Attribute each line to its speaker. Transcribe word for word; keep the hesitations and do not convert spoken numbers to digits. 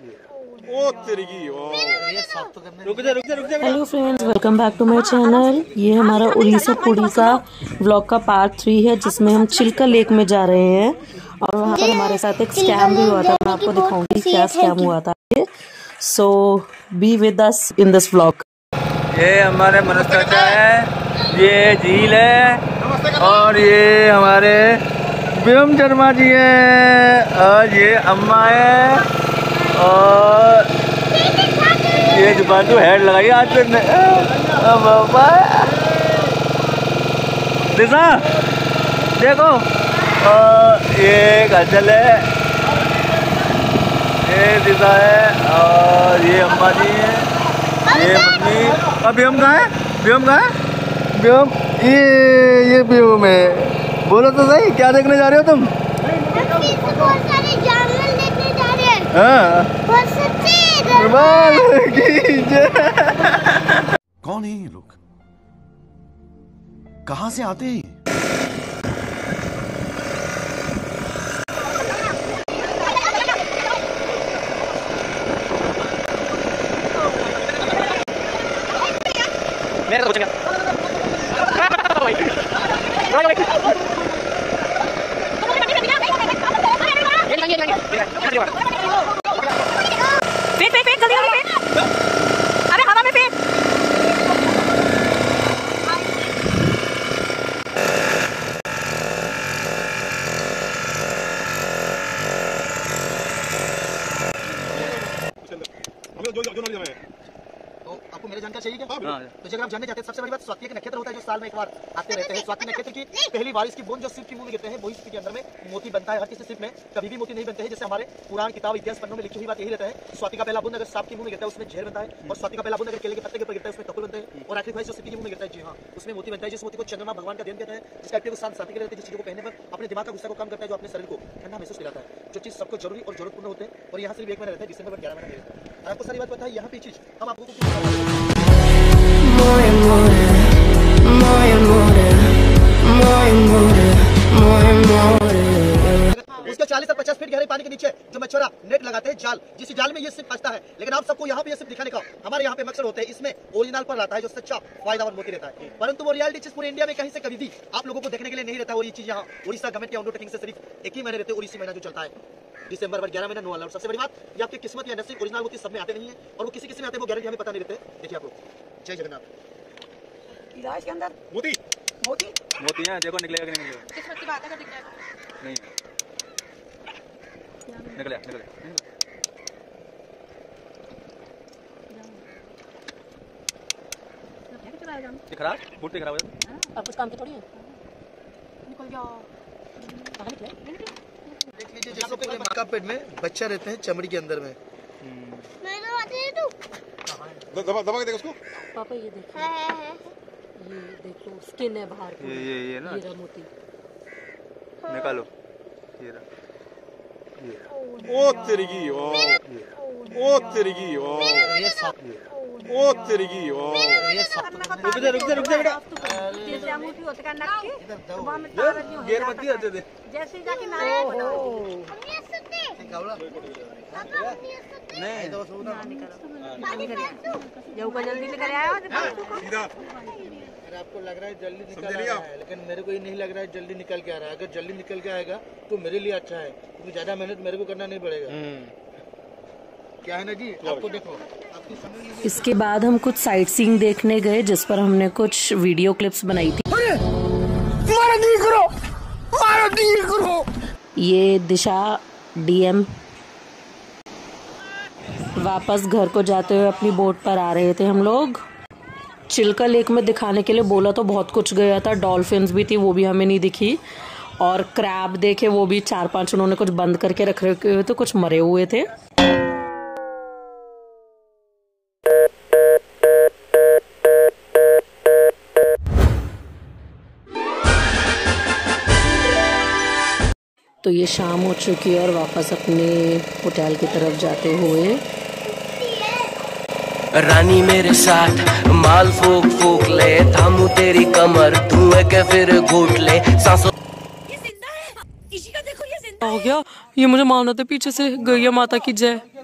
Speaker 1: ओ तेरी की
Speaker 2: hello friends, welcome back to my channel. ये हमारा उड़ीसा पुड़ी का व्लॉग का पार्ट थ्री है, जिसमें हम चिल्का लेक में जा रहे हैं और वहाँ पर हमारे साथ एक स्कैम भी हुआ था। मैं आपको दिखाऊंगी क्या स्कैम हुआ था। So be with us in this vlog.
Speaker 3: ये हमारे मनोज चाचा है, ये झील है और ये हमारे व्योम शर्मा जी है और ये अम्मा है और ये जुबान तो हेड लगाई आज पे बाबा दिशा देखो। और ये गजल है, ये दिशा है और ये अम्मा जी है, ये मम्मी। अब व्योम कहाँ है? व्योम कहाँ है? व्योम ये ये व्योम है। बोलो तो सही, क्या देखने जा रहे हो तुम?
Speaker 4: बहुत सारे जानवर देखने जा रहे हैं।
Speaker 3: हाँ।
Speaker 1: कौन है ये लोग? कहाँ से आते हैं?
Speaker 3: मेरे को पूछेंगे।
Speaker 5: फेंक फेंक फेंक जल्दी जल्दी फेंक। अरे हवा में फेंक।
Speaker 6: तो आपको मेरे जानकारी चाहिए क्या? हाँ। तो जब आप जानने जाते हैं, सबसे बड़ी बात स्वाति का नक्षत्र होता है जो साल में एक बार आते रहते हैं। स्वाति नक्षत्र की पहली बारिश की बूंद जो शिव की मुंह में गिरते हैं, वही शिव के अंदर में मोती बनता है। हर किसी शिव में कभी भी मोती नहीं बनते हैं। जैसे हमारे पुराण किताब इतिहास पन्नों में लिखी हुई बात यही रहता है, स्वाति का पहला बूंद अगर सांप की मुंह में गिरता है उसमें जहर बनता है, और स्वाति का पहला बूंद अगर केले के पत्ते के ऊपर गिरता है उसमें कपल बनते हैं, और आखिरी ख्वाहिश जो शिव की मुंह में गिरता है, जी हाँ, उसमें मोती बनता है। जिस मोती को चंद्रमा भगवान का देन कहते हैं, जिसका एक्टिव शांत साथी के रहते हैं, जिस चीज को पहनने पर अपने दिमाग का गुस्सा को कम करता है, जो अपने शरीर को ठंडा महसूस कराता है, जो चीज सबको जरूरी और जरूरतपूर्ण होते हैं। और यहाँ सिर्फ एक महीना रहता है, दिसंबर ग्यारह महीना रहता है। आपको सारी बात पता है। यहाँ पे चीज हम आपको उसके चालीस और पचास फीट गहरे पानी के नीचे जो मछुआरा नेट लगाते हैं, जाल, जिस जाल में ये सिर्फ फंसता है। लेकिन आप सबको यहाँ पे ये सिर्फ दिखाने का हमारे यहाँ पे मकसद होते हैं। इसमें ओरिजिनल पर रहता है जो सच्चा फायदा और मोती रहता है, परंतु वो रियलिटी चीज पूरे इंडिया में कहीं से कभी भी आप लोगों को देखने के लिए नहीं रहता। और ये चीज यहाँ उड़ीसा गवर्नमेंट के अंडरटेकिंग से सिर्फ एक ही महीने रहते हैं, और इसी महीना जो चलता है दिसंबर और ग्यारह महीना नो वाला। और सबसे बड़ी बात, ये आपकी किस्मत या नसीब ओरिजिनल मोती सब में आते नहीं है, और वो किसी किसी में आते हैं, वो गारंटी हमें पता नहीं रहते। देखिए आप लोग, जय जगन्नाथ।
Speaker 5: इसके अंदर
Speaker 1: मोती
Speaker 5: मोती
Speaker 3: मोती है, देखो निकलेगा कि नहीं निकलेगा।
Speaker 5: किस्मत की बात है, दिख जाएगा।
Speaker 3: नहीं निकले निकले खराब फूट पे खराब हो जाता।
Speaker 5: अब कुछ काम की थोड़ी है। निकल गया। कहाँ निकले?
Speaker 6: देख लीजिए, जैसे पूरे माँ का पेट में बच्चा रहते हैं चमड़ी के अंदर में।
Speaker 1: दबा दबा के देखो उसको।
Speaker 5: पापा ये देखो, ये देखो स्किन है बाहर की।
Speaker 3: ये ये ये ना
Speaker 5: ये मोती
Speaker 3: निकालो। ये रहा, ये
Speaker 1: ओ तेरी की ओ तेरी की ओ
Speaker 6: ये सांप
Speaker 1: ओ तेरी की ओ
Speaker 6: ये सांप
Speaker 3: रुक जा रुक जा रुक जा बेटा।
Speaker 5: जैसे अंगूठी होता है नक की,
Speaker 6: इधर दो
Speaker 5: वहां में तार नहीं होता।
Speaker 3: गेर मत दिया दे दे।
Speaker 5: जैसे जाके नाया
Speaker 3: नहीं
Speaker 6: तो सुनो
Speaker 5: जो को जल्दी लेकर आया
Speaker 1: सीधा।
Speaker 6: अरे आपको लग रहा है जल्दी निकल आ रहा है, लेकिन मेरे को ये नहीं लग रहा है जल्दी निकल के आ रहा है। अगर जल्दी निकल के आएगा तो मेरे लिए अच्छा है, क्योंकि ज्यादा मेहनत मेरे को करना नहीं पड़ेगा। क्या है ना जी, आपको देखो आपकी समझ लीजिए।
Speaker 2: इसके बाद हम कुछ साइट सीइंग देखने गए, जिस पर हमने कुछ वीडियो क्लिप्स बनाई थी।
Speaker 6: मारो नहीं करो, मारो नहीं करो।
Speaker 2: ये दिशा डीएम वापस घर को जाते हुए अपनी बोट पर आ रहे थे। हम लोग चिल्का लेक में दिखाने के लिए बोला तो बहुत कुछ गया था। डॉल्फिन्स भी थी, वो भी हमें नहीं दिखी, और क्रैब देखे, वो भी चार पांच उन्होंने कुछ बंद करके रखे हुए थे, कुछ मरे हुए थे। तो ये शाम हो चुकी है और वापस अपने होटल की तरफ जाते हुए
Speaker 7: रानी मेरे साथ माल फूक फूक ले, थामू तेरी कमर धुएं के फिर घूट ले सांसों।
Speaker 5: ये जिंदा है, इसी का देखो, ये जिंदा
Speaker 2: हो गया। ये मुझे मारना था पीछे से। गैया माता की जय।